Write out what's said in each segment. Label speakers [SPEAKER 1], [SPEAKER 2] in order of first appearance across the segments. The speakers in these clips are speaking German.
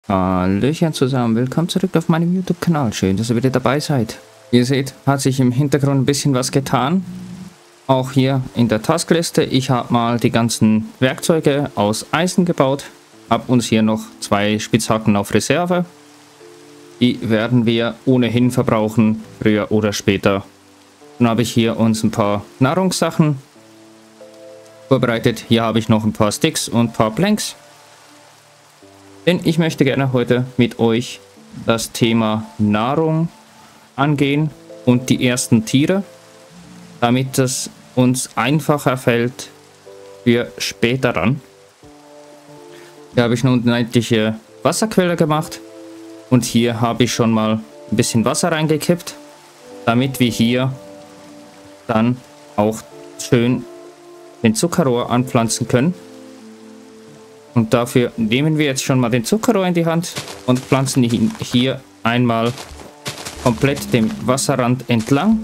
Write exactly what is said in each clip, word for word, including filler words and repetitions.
[SPEAKER 1] Hallöchen zusammen, willkommen zurück auf meinem YouTube-Kanal. Schön, dass ihr wieder dabei seid. Wie ihr seht, hat sich im Hintergrund ein bisschen was getan. Auch hier in der Taskliste. Ich habe mal die ganzen Werkzeuge aus Eisen gebaut. Habe uns hier noch zwei Spitzhacken auf Reserve. Die werden wir ohnehin verbrauchen, früher oder später. Dann habe ich hier uns ein paar Nahrungssachen vorbereitet. Hier habe ich noch ein paar Sticks und ein paar Planks. Denn ich möchte gerne heute mit euch das Thema Nahrung angehen und die ersten Tiere, damit es uns einfacher fällt für später ran. Hier habe ich eine unendliche Wasserquelle gemacht und hier habe ich schon mal ein bisschen Wasser reingekippt, damit wir hier dann auch schön den Zuckerrohr anpflanzen können. Und dafür nehmen wir jetzt schon mal den Zuckerrohr in die Hand und pflanzen ihn hier einmal komplett dem Wasserrand entlang.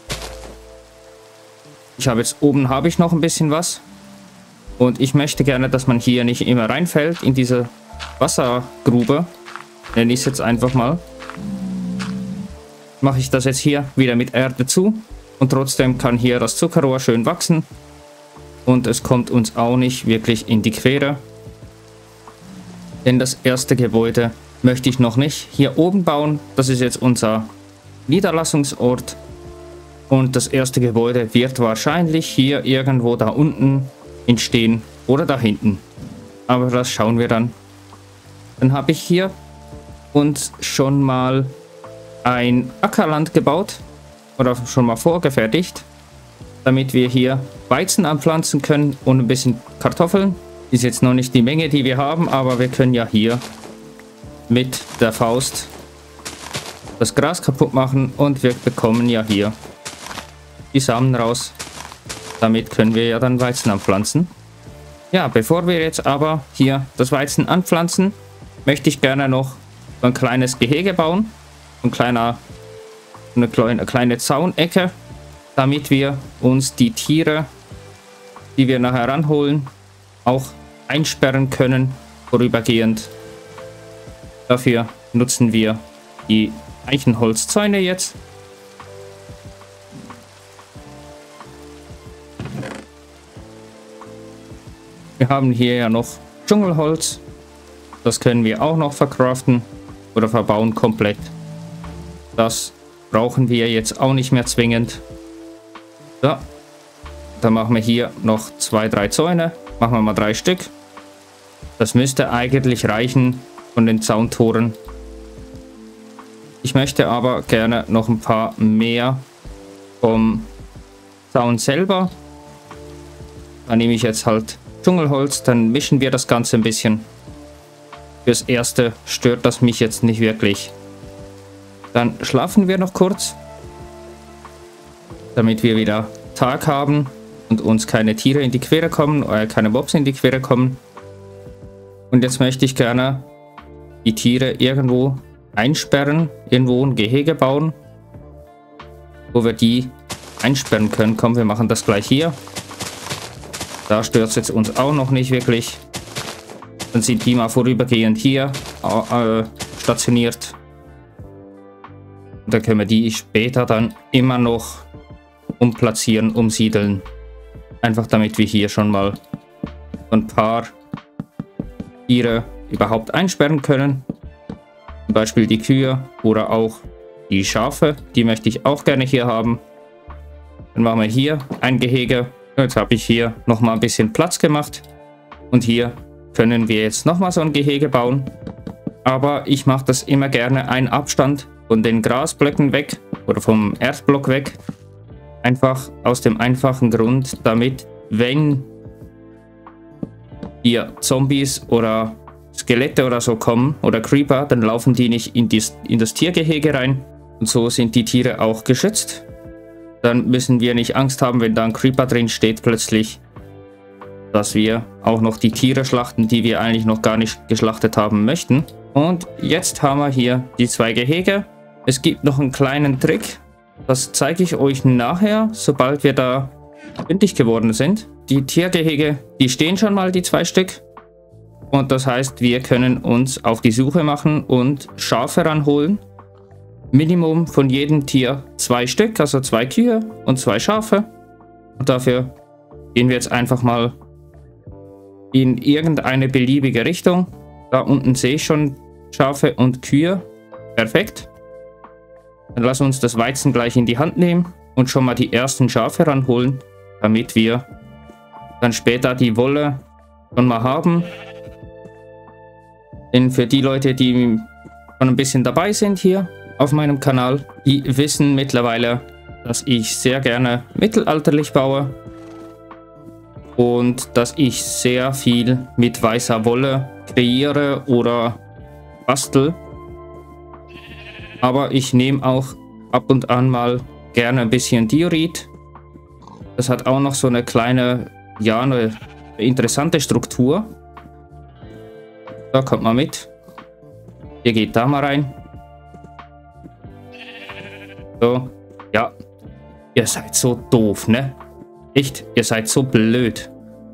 [SPEAKER 1] Ich habe jetzt oben habe ich noch ein bisschen was. Und ich möchte gerne, dass man hier nicht immer reinfällt in diese Wassergrube. Nenne ich es jetzt einfach mal. Mache ich das jetzt hier wieder mit Erde zu. Und trotzdem kann hier das Zuckerrohr schön wachsen. Und es kommt uns auch nicht wirklich in die Quere. Denn das erste Gebäude möchte ich noch nicht hier oben bauen. Das ist jetzt unser Niederlassungsort. Und das erste Gebäude wird wahrscheinlich hier irgendwo da unten entstehen oder da hinten. Aber das schauen wir dann. Dann habe ich hier uns schon mal ein Ackerland gebaut. Oder schon mal vorgefertigt. Damit wir hier Weizen anpflanzen können und ein bisschen Kartoffeln. Ist jetzt noch nicht die Menge, die wir haben, aber wir können ja hier mit der Faust das Gras kaputt machen und wir bekommen ja hier die Samen raus. Damit können wir ja dann Weizen anpflanzen. Ja, bevor wir jetzt aber hier das Weizen anpflanzen, möchte ich gerne noch so ein kleines Gehege bauen. Ein kleiner, eine kleine, kleine Zaunecke, damit wir uns die Tiere, die wir nachher ranholen, auch einsperren können, vorübergehend. Dafür nutzen wir die Eichenholzzäune jetzt. Wir haben hier ja noch Dschungelholz. Das können wir auch noch verkraften oder verbauen komplett. Das brauchen wir jetzt auch nicht mehr zwingend. So. Dann machen wir hier noch zwei, drei Zäune. Machen wir mal drei Stück. Das müsste eigentlich reichen von den Zauntoren. Ich möchte aber gerne noch ein paar mehr vom Zaun selber. Da nehme ich jetzt halt Dschungelholz. Dann mischen wir das Ganze ein bisschen. Fürs Erste stört das mich jetzt nicht wirklich. Dann schlafen wir noch kurz. Damit wir wieder Tag haben. Und uns keine Tiere in die Quere kommen, oder keine Mobs in die Quere kommen. Und jetzt möchte ich gerne die Tiere irgendwo einsperren, irgendwo ein Gehege bauen, wo wir die einsperren können. Komm, wir machen das gleich hier. Da stört es jetzt uns auch noch nicht wirklich. Dann sind die mal vorübergehend hier äh, stationiert. Und dann können wir die später dann immer noch umplatzieren, umsiedeln. Einfach damit wir hier schon mal ein paar Tiere überhaupt einsperren können. Zum Beispiel die Kühe oder auch die Schafe. Die möchte ich auch gerne hier haben. Dann machen wir hier ein Gehege. Jetzt habe ich hier nochmal ein bisschen Platz gemacht. Und hier können wir jetzt nochmal so ein Gehege bauen. Aber ich mache das immer gerne einen Abstand von den Grasblöcken weg oder vom Erdblock weg. Einfach aus dem einfachen Grund, damit, wenn hier Zombies oder Skelette oder so kommen oder Creeper, dann laufen die nicht in, dies, in das Tiergehege rein. Und so sind die Tiere auch geschützt. Dann müssen wir nicht Angst haben, wenn da ein Creeper drin steht plötzlich, dass wir auch noch die Tiere schlachten, die wir eigentlich noch gar nicht geschlachtet haben möchten. Und jetzt haben wir hier die zwei Gehege. Es gibt noch einen kleinen Trick. Das zeige ich euch nachher, sobald wir da fündig geworden sind. Die Tiergehege, die stehen schon mal, die zwei Stück. Und das heißt, wir können uns auf die Suche machen und Schafe ranholen. Minimum von jedem Tier zwei Stück, also zwei Kühe und zwei Schafe. Und dafür gehen wir jetzt einfach mal in irgendeine beliebige Richtung. Da unten sehe ich schon Schafe und Kühe. Perfekt. Dann lass uns das Weizen gleich in die Hand nehmen und schon mal die ersten Schafe ranholen, damit wir dann später die Wolle schon mal haben. Denn für die Leute, die schon ein bisschen dabei sind hier auf meinem Kanal, die wissen mittlerweile, dass ich sehr gerne mittelalterlich baue und dass ich sehr viel mit weißer Wolle kreiere oder bastel. Aber ich nehme auch ab und an mal gerne ein bisschen Diorit. Das hat auch noch so eine kleine, ja, eine interessante Struktur. Da kommt mal mit. Ihr geht da mal rein. So, ja. Ihr seid so doof, ne? Echt, ihr seid so blöd.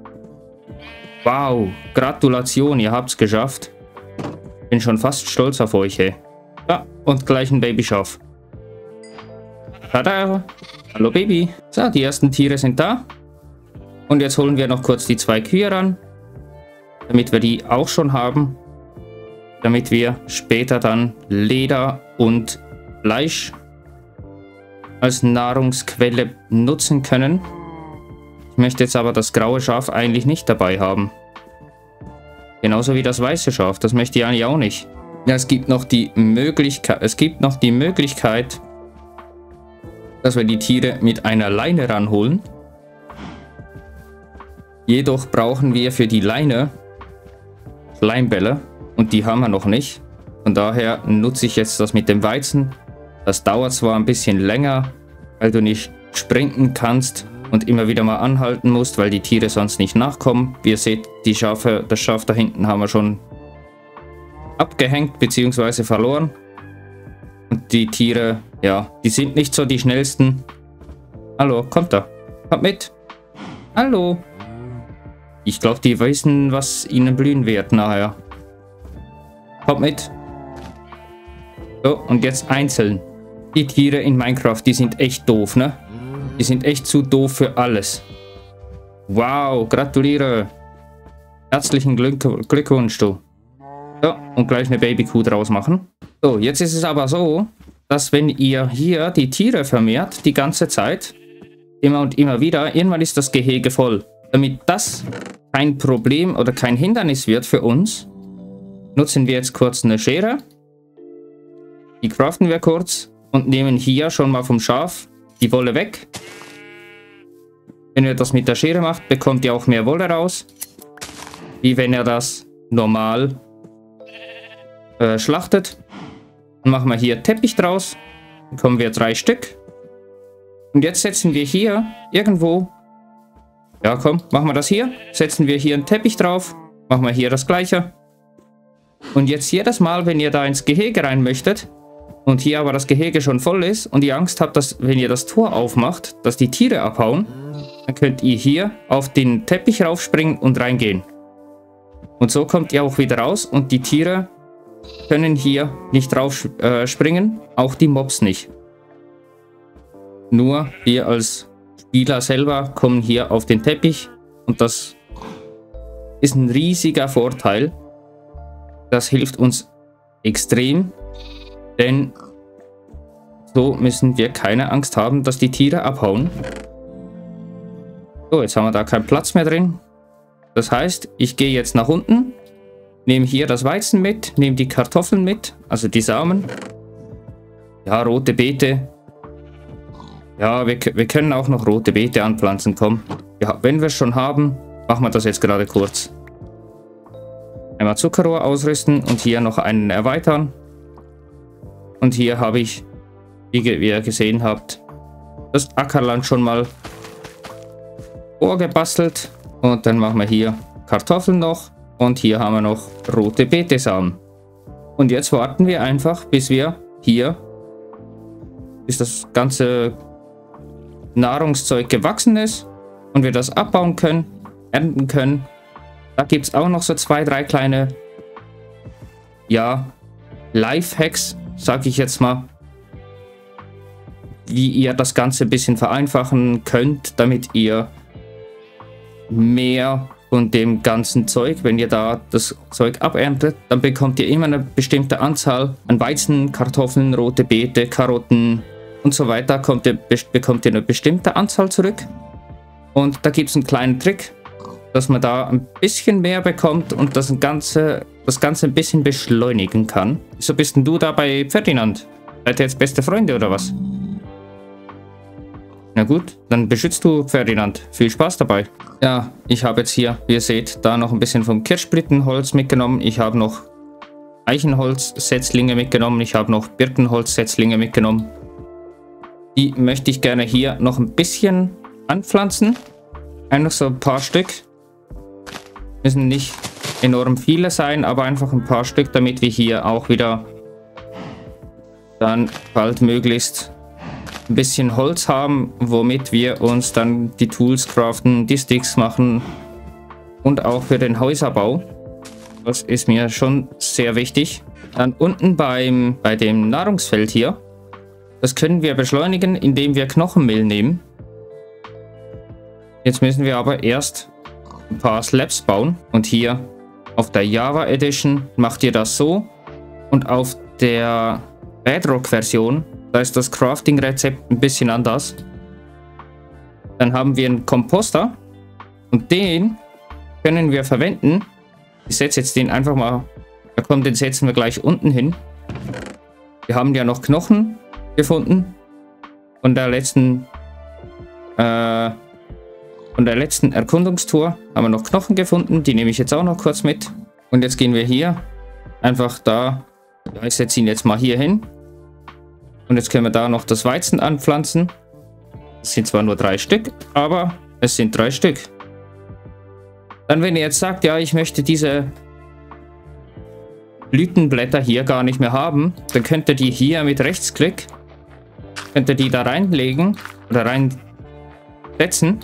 [SPEAKER 1] Wow, Gratulation, ihr habt's geschafft. Bin schon fast stolz auf euch, ey. Ja, und gleich ein Babyschaf. Tada! Hallo Baby. So, die ersten Tiere sind da. Und jetzt holen wir noch kurz die zwei Kühe ran. Damit wir die auch schon haben. Damit wir später dann Leder und Fleisch als Nahrungsquelle nutzen können. Ich möchte jetzt aber das graue Schaf eigentlich nicht dabei haben. Genauso wie das weiße Schaf. Das möchte ich eigentlich auch nicht. Ja, es gibt noch die Möglichkeit, es gibt noch die Möglichkeit, dass wir die Tiere mit einer Leine ranholen. Jedoch brauchen wir für die Leine Schleimbälle und die haben wir noch nicht. Von daher nutze ich jetzt das mit dem Weizen. Das dauert zwar ein bisschen länger, weil du nicht sprinten kannst und immer wieder mal anhalten musst, weil die Tiere sonst nicht nachkommen. Wie ihr seht, die Schafe, das Schaf da hinten haben wir schon abgehängt bzw. verloren. Und die Tiere, ja, die sind nicht so die schnellsten. Hallo, kommt da. Kommt mit. Hallo. Ich glaube, die wissen, was ihnen blühen wird nachher. Kommt mit. So, und jetzt einzeln. Die Tiere in Minecraft, die sind echt doof, ne? Die sind echt zu doof für alles. Wow, gratuliere. Herzlichen Glück Glückwunsch, du. So, und gleich eine Babykuh draus machen. So, jetzt ist es aber so, dass wenn ihr hier die Tiere vermehrt, die ganze Zeit, immer und immer wieder, irgendwann ist das Gehege voll. Damit das kein Problem oder kein Hindernis wird für uns, nutzen wir jetzt kurz eine Schere. Die craften wir kurz und nehmen hier schon mal vom Schaf die Wolle weg. Wenn ihr das mit der Schere macht, bekommt ihr auch mehr Wolle raus, wie wenn ihr das normal äh, schlachtet. Dann machen wir hier Teppich draus. Dann bekommen wir drei Stück. Und jetzt setzen wir hier irgendwo, ja komm, machen wir das hier. Setzen wir hier einen Teppich drauf. Machen wir hier das gleiche. Und jetzt jedes Mal, wenn ihr da ins Gehege rein möchtet, und hier aber das Gehege schon voll ist und ihr Angst habt, dass, wenn ihr das Tor aufmacht, dass die Tiere abhauen, dann könnt ihr hier auf den Teppich raufspringen und reingehen. Und so kommt ihr auch wieder raus und die Tiere können hier nicht drauf äh, springen, auch die Mobs nicht. Nur wir als Spieler selber kommen hier auf den Teppich und das ist ein riesiger Vorteil. Das hilft uns extrem, denn so müssen wir keine Angst haben, dass die Tiere abhauen. So, jetzt haben wir da keinen Platz mehr drin. Das heißt, ich gehe jetzt nach unten, nehme hier das Weizen mit, nehme die Kartoffeln mit, also die Samen. Ja, rote Beete. Ja, wir, wir können auch noch rote Beete anpflanzen, komm. Ja, wenn wir es schon haben, machen wir das jetzt gerade kurz. Einmal Zuckerrohr ausrüsten und hier noch einen erweitern. Und hier habe ich, wie ihr gesehen habt, das Ackerland schon mal vorgebastelt. Und dann machen wir hier Kartoffeln noch. Und hier haben wir noch rote Beetesamen. Und jetzt warten wir einfach, bis wir hier, bis das ganze Nahrungszeug gewachsen ist und wir das abbauen können, ernten können. Da gibt es auch noch so zwei, drei kleine, ja, Lifehacks, sage ich jetzt mal, wie ihr das Ganze ein bisschen vereinfachen könnt, damit ihr mehr von dem ganzen Zeug, wenn ihr da das Zeug aberntet, dann bekommt ihr immer eine bestimmte Anzahl an Weizen, Kartoffeln, rote Beete, Karotten und so weiter, kommt ihr, bekommt ihr eine bestimmte Anzahl zurück. Und da gibt es einen kleinen Trick, dass man da ein bisschen mehr bekommt und das Ganze, das Ganze ein bisschen beschleunigen kann. Wieso bist denn du da bei Ferdinand? Seid ihr jetzt beste Freunde oder was? Na gut, dann beschützt du Ferdinand. Viel Spaß dabei. Ja, ich habe jetzt hier, wie ihr seht, da noch ein bisschen vom Kirschblütenholz mitgenommen. Ich habe noch Eichenholzsetzlinge mitgenommen. Ich habe noch Birkenholzsetzlinge mitgenommen. Die möchte ich gerne hier noch ein bisschen anpflanzen. Einfach so ein paar Stück. Müssen nicht enorm viele sein, aber einfach ein paar Stück, damit wir hier auch wieder dann bald möglichst ein bisschen Holz haben, womit wir uns dann die Tools craften, die Sticks machen und auch für den Häuserbau. Das ist mir schon sehr wichtig. Dann unten beim, bei dem Nahrungsfeld hier, das können wir beschleunigen, indem wir Knochenmehl nehmen. Jetzt müssen wir aber erst ein paar Slabs bauen und hier auf der Java Edition macht ihr das so und auf der Bedrock-Version, da ist das Crafting-Rezept ein bisschen anders. Dann haben wir einen Komposter und den können wir verwenden. Ich setze jetzt den einfach mal, da kommt, den setzen wir gleich unten hin. Wir haben ja noch Knochen gefunden von der letzten äh, von der letzten Erkundungstour haben wir noch Knochen gefunden, die nehme ich jetzt auch noch kurz mit. Und jetzt gehen wir hier einfach da, ich setze ihn jetzt mal hier hin. Und jetzt können wir da noch das Weizen anpflanzen. Das sind zwar nur drei Stück, aber es sind drei Stück. Dann, wenn ihr jetzt sagt, ja, ich möchte diese Blütenblätter hier gar nicht mehr haben, dann könnt ihr die hier mit Rechtsklick, könnt ihr die da reinlegen oder reinsetzen.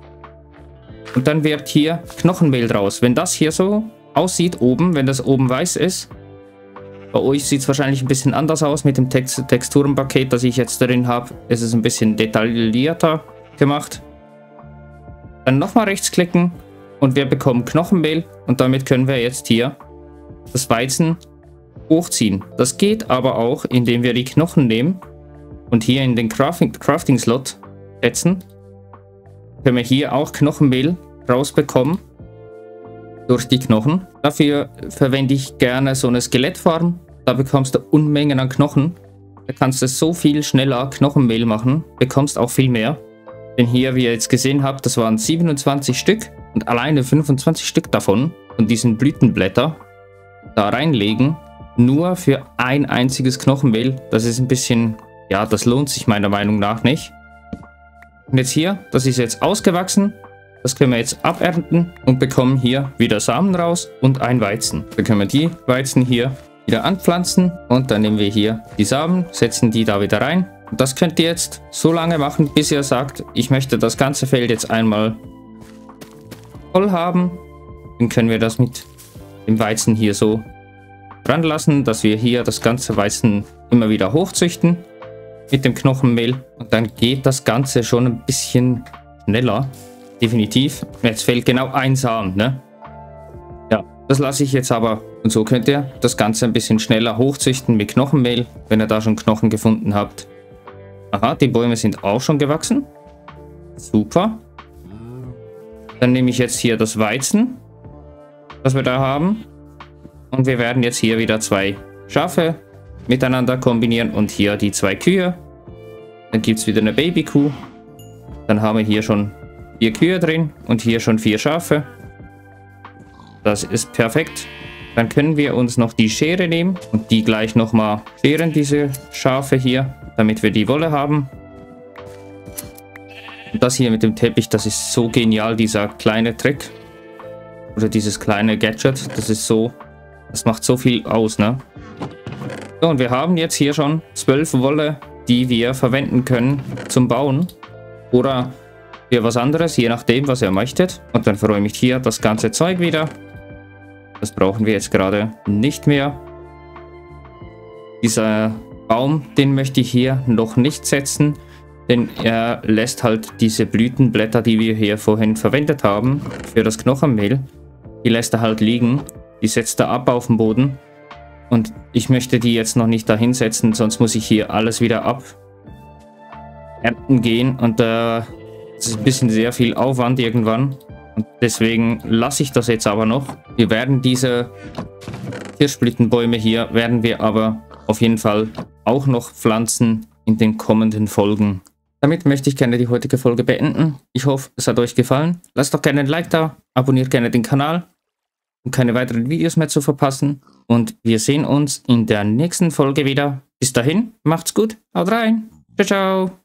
[SPEAKER 1] Und dann wird hier Knochenmehl draus. Wenn das hier so aussieht oben, wenn das oben weiß ist, bei euch sieht es wahrscheinlich ein bisschen anders aus mit dem Text Texturenpaket, das ich jetzt drin habe. Es ist ein bisschen detaillierter gemacht. Dann nochmal rechtsklicken und wir bekommen Knochenmehl und damit können wir jetzt hier das Weizen hochziehen. Das geht aber auch, indem wir die Knochen nehmen und hier in den Crafting, Crafting Slot setzen. Können wir hier auch Knochenmehl rausbekommen durch die Knochen. Dafür verwende ich gerne so eine Skelettfarm. Da bekommst du Unmengen an Knochen. Da kannst du so viel schneller Knochenmehl machen, bekommst auch viel mehr. Denn hier, wie ihr jetzt gesehen habt, das waren siebenundzwanzig Stück und alleine fünfundzwanzig Stück davon von diesen Blütenblätter da reinlegen, nur für ein einziges Knochenmehl. Das ist ein bisschen, ja, das lohnt sich meiner Meinung nach nicht. Und jetzt hier, das ist jetzt ausgewachsen. Das können wir jetzt abernten und bekommen hier wieder Samen raus und ein Weizen. Dann können wir die Weizen hier wieder anpflanzen und dann nehmen wir hier die Samen, setzen die da wieder rein. Und das könnt ihr jetzt so lange machen, bis ihr sagt, ich möchte das ganze Feld jetzt einmal voll haben. Dann können wir das mit dem Weizen hier so dran lassen, dass wir hier das ganze Weizen immer wieder hochzüchten mit dem Knochenmehl. Und dann geht das Ganze schon ein bisschen schneller. Definitiv. Jetzt fehlt genau ein Samen, ne? Ja, das lasse ich jetzt aber. Und so könnt ihr das Ganze ein bisschen schneller hochzüchten mit Knochenmehl, wenn ihr da schon Knochen gefunden habt. Aha, die Bäume sind auch schon gewachsen. Super. Dann nehme ich jetzt hier das Weizen, was wir da haben. Und wir werden jetzt hier wieder zwei Schafe miteinander kombinieren und hier die zwei Kühe. Dann gibt es wieder eine Babykuh. Dann haben wir hier schon vier Kühe drin und hier schon vier Schafe. Das ist perfekt. Dann können wir uns noch die Schere nehmen und die gleich nochmal scheren, diese Schafe hier, damit wir die Wolle haben. Und das hier mit dem Teppich, das ist so genial, dieser kleine Trick. Oder dieses kleine Gadget, das ist so, das macht so viel aus, ne? So, und wir haben jetzt hier schon zwölf Wolle, die wir verwenden können zum Bauen. Oder für was anderes, je nachdem, was ihr möchtet. Und dann verräume ich hier das ganze Zeug wieder. Das brauchen wir jetzt gerade nicht mehr. Dieser Baum, den möchte ich hier noch nicht setzen, denn er lässt halt diese Blütenblätter, die wir hier vorhin verwendet haben, für das Knochenmehl, die lässt er halt liegen. Die setzt er ab auf den Boden. Und ich möchte die jetzt noch nicht dahin setzen, sonst muss ich hier alles wieder abernten gehen. Und äh, das ist ein bisschen sehr viel Aufwand irgendwann. Und deswegen lasse ich das jetzt aber noch. Wir werden diese Kirschblütenbäume hier, werden wir aber auf jeden Fall auch noch pflanzen in den kommenden Folgen. Damit möchte ich gerne die heutige Folge beenden. Ich hoffe, es hat euch gefallen. Lasst doch gerne ein Like da, abonniert gerne den Kanal, um keine weiteren Videos mehr zu verpassen. Und wir sehen uns in der nächsten Folge wieder. Bis dahin, macht's gut, haut rein. Ciao, ciao.